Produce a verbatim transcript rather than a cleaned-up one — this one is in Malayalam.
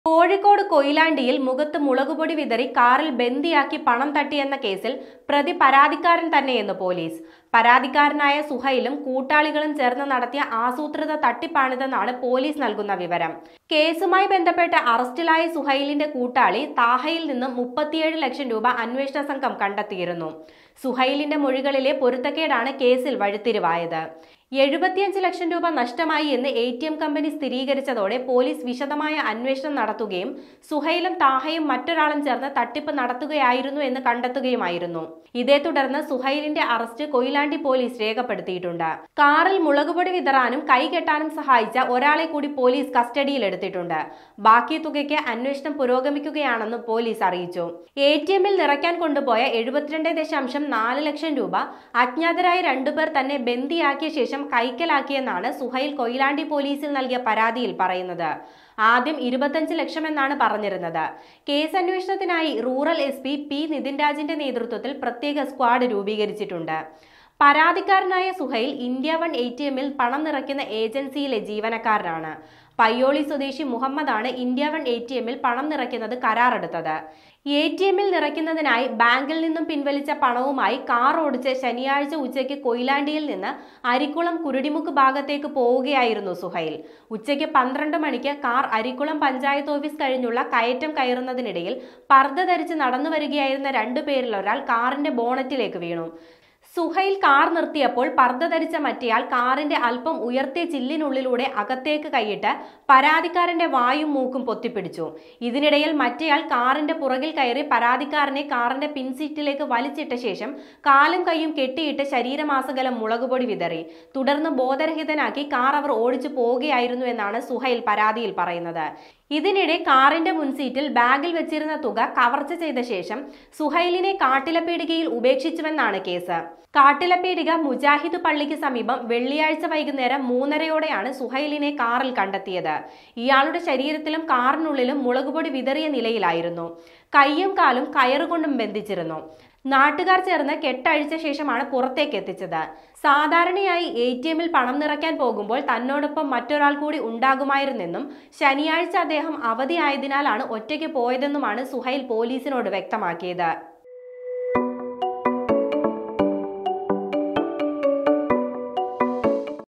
കോഴിക്കോട് കൊയിലാണ്ടിയിൽ മുഖത്ത് മുളകുപൊടി വിതറി കാറിൽ ബന്ദിയാക്കി പണം തട്ടിയെന്ന കേസിൽ പ്രതി പരാതിക്കാരൻ തന്നെയെന്ന് പോലീസ്. പരാതിക്കാരനായ സുഹൈലും കൂട്ടാളികളും ചേർന്ന് നടത്തിയ ആസൂത്രിത തട്ടിപ്പാണിതെന്നാണ് പോലീസ് നൽകുന്ന വിവരം. കേസുമായി ബന്ധപ്പെട്ട് അറസ്റ്റിലായ സുഹൈലിന്റെ കൂട്ടാളി താഹയിൽ നിന്നും മുപ്പത്തിയേഴ് ലക്ഷം രൂപ അന്വേഷണ സംഘം കണ്ടെത്തിയിരുന്നു. സുഹൈലിന്റെ മൊഴികളിലെ പൊരുത്തക്കേടാണ് കേസിൽ വഴിത്തിരിവായത്. എഴുപത്തിയഞ്ച് ലക്ഷം രൂപ നഷ്ടമായി എന്ന് എ ടി എം കമ്പനി സ്ഥിരീകരിച്ചതോടെ പോലീസ് വിശദമായ അന്വേഷണം നടത്തുകയും സുഹൈലും താഹയും മറ്റൊരാളും ചേർന്ന് തട്ടിപ്പ് നടത്തുകയായിരുന്നു എന്ന് കണ്ടെത്തുകയുമായിരുന്നു. ഇതേ തുടർന്ന് സുഹൈലിന്റെ അറസ്റ്റ് കൊയിലാണ്ടി പോലീസ് രേഖപ്പെടുത്തിയിട്ടുണ്ട്. കാറിൽ മുളകുപൊടി വിതറാനും കൈകെട്ടാനും സഹായിച്ച ഒരാളെ കൂടി പോലീസ് കസ്റ്റഡിയിലെടുത്തിട്ടുണ്ട്. ബാക്കി തുകയ്ക്ക് അന്വേഷണം പുരോഗമിക്കുകയാണെന്ന് പോലീസ് അറിയിച്ചു. എ ടി എമ്മിൽ നിറയ്ക്കാൻ കൊണ്ടുപോയ എഴുപത്തിരണ്ട് ദശാംശം നാല് ലക്ഷം രൂപ അജ്ഞാതരായ രണ്ടുപേർ തന്നെ ബന്ദിയാക്കിയ ശേഷം കൈക്കലാക്കിയെന്നാണ് സുഹൈൽ കൊയിലാണ്ടി പോലീസിൽ നൽകിയ പരാതിയിൽ പറയുന്നത്. ആദ്യം ഇരുപത്തഞ്ച് ലക്ഷം എന്നാണ് പറഞ്ഞിരുന്നത്. കേസ് അന്വേഷണത്തിനായി rural S P P Nithin രാജിന്റെ നേതൃത്വത്തിൽ പ്രത്യേക സ്ക്വാഡ് രൂപീകരിച്ചിട്ടുണ്ട്. പരാതിക്കാരനായ Suhail India one A T എമ്മിൽ പണം നിറയ്ക്കുന്ന ഏജൻസിയിലെ ജീവനക്കാരനാണ്. പയ്യോളി സ്വദേശി മുഹമ്മദാണ് ഇന്ത്യ വൺ എ ടി എമ്മിൽ പണം നിറയ്ക്കുന്നത് കരാറെടുത്തത്. എ ടി എമ്മിൽ നിറയ്ക്കുന്നതിനായി ബാങ്കിൽ നിന്നും പിൻവലിച്ച പണവുമായി കാർ ഓടിച്ച് ശനിയാഴ്ച ഉച്ചയ്ക്ക് കൊയിലാണ്ടിയിൽ നിന്ന് അരിക്കുളം കുരുടിമുക്ക് ഭാഗത്തേക്ക് പോവുകയായിരുന്നു സുഹൈൽ. ഉച്ചയ്ക്ക് പന്ത്രണ്ട് മണിക്ക് കാർ അരിക്കുളം പഞ്ചായത്ത് ഓഫീസ് കഴിഞ്ഞുള്ള കയറ്റം കയറുന്നതിനിടയിൽ പർദ്ദ ധരിച്ച് നടന്നു വരികയായിരുന്ന രണ്ടു പേരിൽ ഒരാൾ കാറിന്റെ ബോണറ്റിലേക്ക് വീണു. സുഹൈൽ കാർ നിർത്തിയപ്പോൾ പർദ്ദ ധരിച്ച മറ്റേയാൾ കാറിന്റെ അല്പം ഉയർത്തിയ ചില്ലിനുള്ളിലൂടെ അകത്തേക്ക് കൈയിട്ട് പരാതിക്കാരന്റെ വായും മൂക്കും പൊത്തിപ്പിടിച്ചു. ഇതിനിടയിൽ മറ്റേയാൾ കാറിന്റെ പുറകിൽ കയറി പരാതിക്കാരനെ കാറിന്റെ പിൻസീറ്റിലേക്ക് വലിച്ചിട്ട ശേഷം കാലും കൈയും കെട്ടിയിട്ട് ശരീരമാസകലം മുളകുപൊടി വിതറി. തുടർന്ന് ബോധരഹിതനാക്കി കാർ അവർ ഓടിച്ചു പോവുകയായിരുന്നു എന്നാണ് സുഹൈൽ പരാതിയിൽ പറയുന്നത്. ഇതിനിടെ കാറിന്റെ മുൻസീറ്റിൽ ബാഗിൽ വെച്ചിരുന്ന തുക കവർച്ച ചെയ്ത ശേഷം സുഹൈലിനെ കാട്ടിലപ്പീടികയിൽ ഉപേക്ഷിച്ചുവെന്നാണ് കേസ്. കാട്ടിലപ്പീടിക മുജാഹിദ് പള്ളിക്ക് സമീപം വെള്ളിയാഴ്ച വൈകുന്നേരം മൂന്നരയോടെയാണ് സുഹൈലിനെ കാറിൽ കണ്ടെത്തിയത്. ഇയാളുടെ ശരീരത്തിലും കാറിനുള്ളിലും മുളകുപൊടി വിതറിയ നിലയിലായിരുന്നു. കൈയും കാലും കയറുകൊണ്ടും ബന്ധിച്ചിരുന്നു. നാട്ടുകാർ ചേർന്ന് കെട്ടഴിച്ച ശേഷമാണ് പുറത്തേക്ക് എത്തിച്ചത്. സാധാരണയായി എ ടി എമ്മിൽ പണം നിറയ്ക്കാൻ പോകുമ്പോൾ തന്നോടൊപ്പം മറ്റൊരാൾ കൂടി ഉണ്ടാകുമായിരുന്നെന്നും ശനിയാഴ്ച അദ്ദേഹം അവധിയായതിനാലാണ് ഒറ്റയ്ക്ക് പോയതെന്നുമാണ് സുഹൈൽ പോലീസിനോട് വ്യക്തമാക്കിയത്.